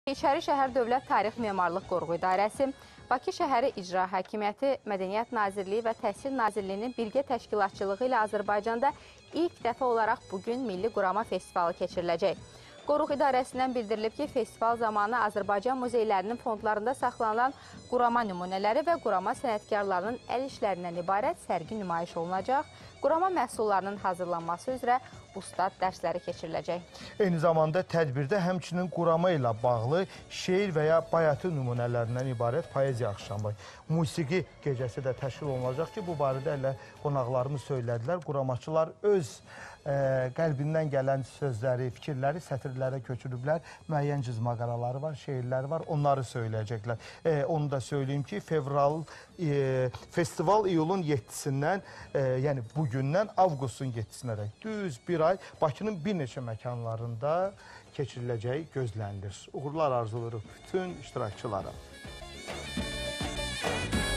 İçəri şəhər Dövlət Tarix Memarlıq Qoruğu İdarəsi, Bakı şəhəri İcra Hakimiyyəti, Mədəniyyət Nazirliyi və Təhsil Nazirliyinin birgə təşkilatçılığı ilə Azərbaycanda ilk dəfə olaraq bugün Milli Qurama Festivalı keçiriləcək. Qoruq İdarəsindən bildirilib ki, festival zamanı Azərbaycan muzeylərinin fondlarında saxlanılan qurama nümunələri və qurama sənətkarlarının əl işlərindən ibarət sərgi nümayiş olunacaq. Qurama məhsullarının hazırlanması üzrə ustad dərsləri keçiriləcək. Eyni zamanda tədbirdə həmçinin qurama ilə bağlı şeir və ya bayatı nümunələrindən ibarət poeziya axşamı, musiqi gecəsi də təşkil olunacaq ki, bu barədə elə qonaqlarımız söylədilər. Quramaçılar öz qəlbindən gələn sözləri, fikirləri sətirlərə köçürüblər. Müəyyən cızmaqaraları var, şeirləri var, onları söyləyəcəklər. Onu da söyleyeyim ki, festival iyulun 7-sindən, yəni bugündən avqustun 7-sinə dək düz bir ay Bakının bir neçə məkanlarında keçiriləcəyi gözlənilir. Uğurlar arzulayırıq bütün iştirakçılara.